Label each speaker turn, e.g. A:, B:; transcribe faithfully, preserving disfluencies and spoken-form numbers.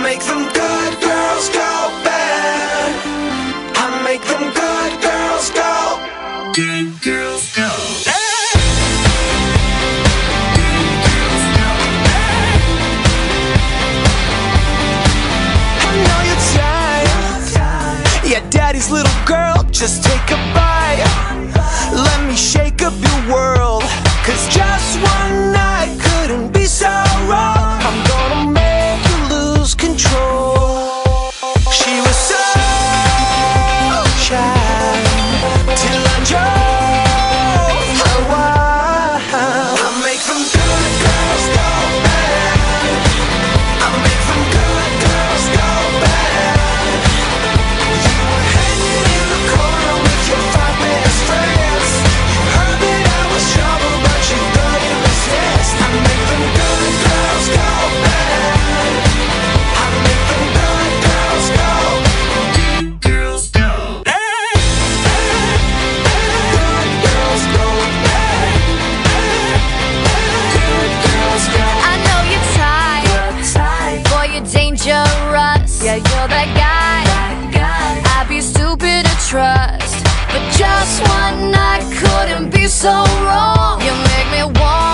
A: make them good girls go bad. I make them good girls go. Good girls go. I know you're tired. Yeah, daddy's little girl, just take a bite. Let me shake up your world, 'cause just one night couldn't be so wrong. I'm gonna make you lose control. She was so shy till I drove her wild. I make them good girls go bad. I make them good girls go bad. You were hanging in the corner with your five best friends. You heard that I was trouble, but you couldn't resist. I make them good girls go bad. I make them good girls go. Good girls go. Good girls go bad. Good girls go.
B: I know you're tired, boy, you're dangerous. Yeah, you're that guy, I'd be stupid to trust. But just one night couldn't be so wrong. You make me want